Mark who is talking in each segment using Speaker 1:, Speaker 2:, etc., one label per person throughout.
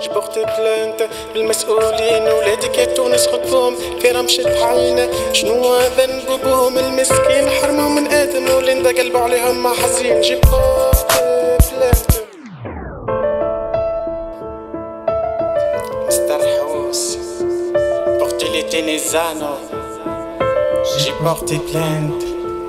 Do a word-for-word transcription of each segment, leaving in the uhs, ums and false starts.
Speaker 1: جبرتي بلانت بالمسؤولين ولادك يا تونس خطفوهم في رمشة عينه. شنو ذنب بوهم المسكين حرمهم من ادم ولين دا قلبوا عليهم ما حزين. جبرتي بلانت مستر حوس بورتي لي تينيزانو. جبرتي بلانت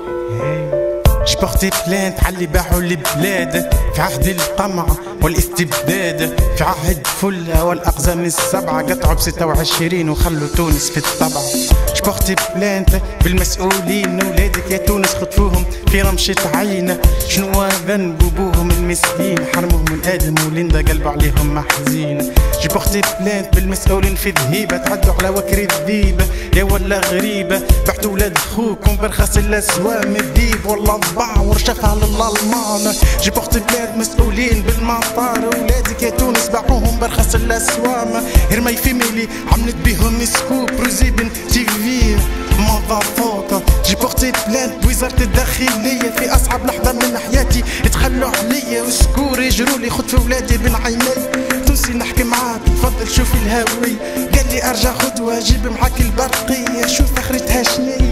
Speaker 2: جبرتي بلانت علي باعوا البلاد في عهد القمع والاستبداد، في عهد فلة والأقزام السبعة قطعوا بستة وعشرين وخلوا تونس في الطبع. جبرتي بلانت بالمسؤولين ولادك يا تونس خطفوهم في رمشة عينة. شنو ذنب بوهم المسكين حرمهم من آدم ولين دا قلبوا عليهم محزين. جبرتي بلانت بالمسؤولين في ذهيبة تعدوا على وكر الذيبة يا ولا غريبة. بعتوا ولاد خوكم برخص الأسوام الديب والله ضبع ورشف على الألمان. جبرتي بلانت مسؤولين بالمطار ولادك يا تونس باعوهم برخص الأسوام. هرمي فيميلي عملت بيهم سكوب روزيبن تي في مضافوكا. جبرتي بلانت بوزارة الداخلية في أصعب لحظة من حياتي يتخلوا عليا وسكور يجروا لي خطف ولادي بين عيني. تونسي نحكي معاك تفضل شوفي الهاوي قال لي ارجع غدوة جيب معاك البرقية شوف اخرتها شني.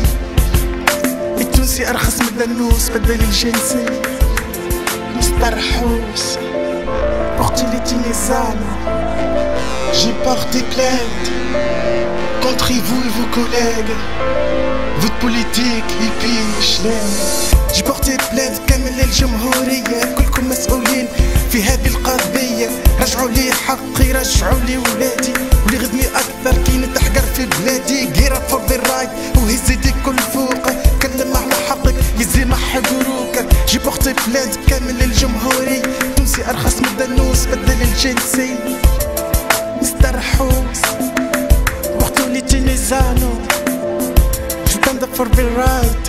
Speaker 2: التونسي ارخص من الدنوس بدل الجنسي. مستر حوس بورتي لي تينيزانو. J'ai porté plainte contre vous et vos collègues, votre politique hippie شلام. J'ai porté plainte كامل الجمهورية كلكم مسؤولين في هذه القضية. رجعوا لي حقي رجعوا لي ولادي واللي غدني أكثر كي نتحقر في بلادي. Get up for the right وهز يديك كل فوق كلم على حقك يزي محق وروكك. J'ai porté plainte كامل الجمهورية تونسي أرخص من الدنوس بدل الجنسي. مستر حوس وقتو لي تينيزانو. Je stand up for the right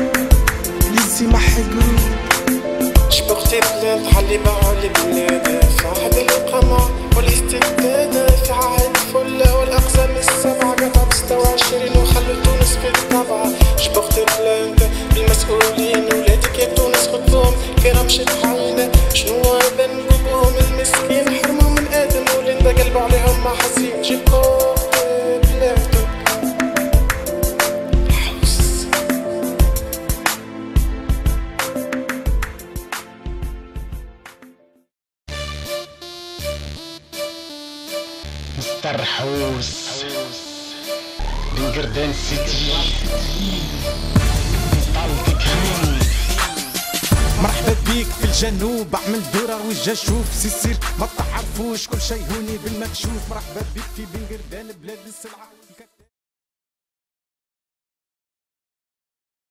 Speaker 2: يزي محق وروكك.
Speaker 1: جبرتي بلانت حلي باعوا البلاد في عهد القمع والاستبداد، في عهد فلة والأقزام السبعة قطعوا بستة وعشرين وخلوا تونس في الطبع. جبرتي بلانت بالمسؤولين ولادك يا تونس خطفوهم في رمشة عينة. شنو ذنب بوهم المسكين حرمهم من آدم ولين دا قلبوا عليهم ما حزين. جبرتي بلانت
Speaker 2: مستر حوس بنقردان سيتي طالتك همين. مرحبا بيك في الجنوب اعمل دورة وجا شوف سيسير ما تعرفوش كل شي هوني بالمكشوف. مرحبا بيك في بنقردان بلاد السلعة.